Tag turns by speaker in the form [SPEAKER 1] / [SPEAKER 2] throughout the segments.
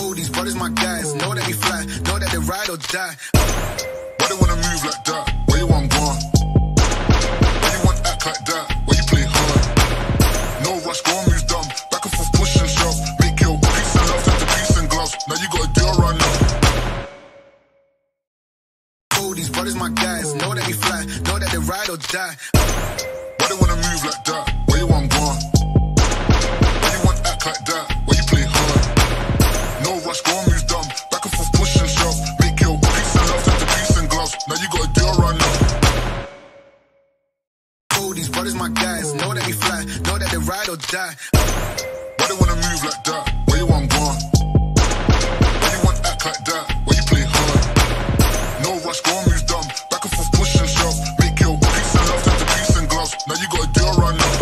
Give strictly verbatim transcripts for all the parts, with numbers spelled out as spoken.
[SPEAKER 1] Oh, these brothers my guys, know that they fly, know that they ride or die. Why they wanna move like that? Where you want gone? Why you want act like that? Why you play hard? No rush, go and move dumb. Back and forth, push and shove. Make your peace and love turn to peace and gloves. Now you gotta do a run now. Oh, these brothers my guys, know that they fly, know that they ride or die. Why they wanna move like that? Where you want gone? Why you want act like that? Why you play hard? No rush, go and move dumb. Back and forth, push and shove. Make your peace and love turn to peace and gloves. Now you gotta do a run now. Oh, these brothers my guys, know that they fly, know that they ride or die. Why they wanna move like that? Where you want gone? Why you want act like that? Why you play hard? No rush, go and move dumb. Back and forth, push and shove. Make your peace and love turn to peace and gloves. Now you gotta do a run now.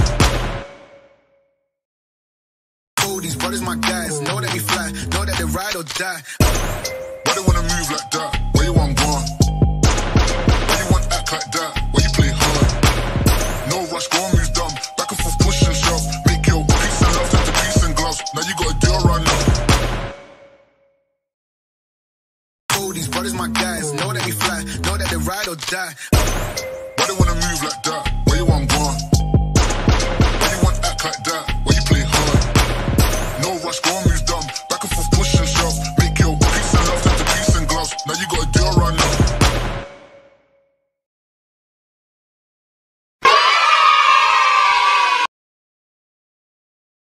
[SPEAKER 1] Oh, these brothers my guys, know that they fly, know that they ride or die. Why they wanna move like that? Where you want gone? Why you want act like that? Why you play hard? No rush, go and move dumb. Back and forth, push and shove. Make your peace and love turn to peace and gloves. Now you gotta do a run now. Oh, these brothers my guys, know that they fly, know that they ride or die. Why they wanna move like that? Where you want gone?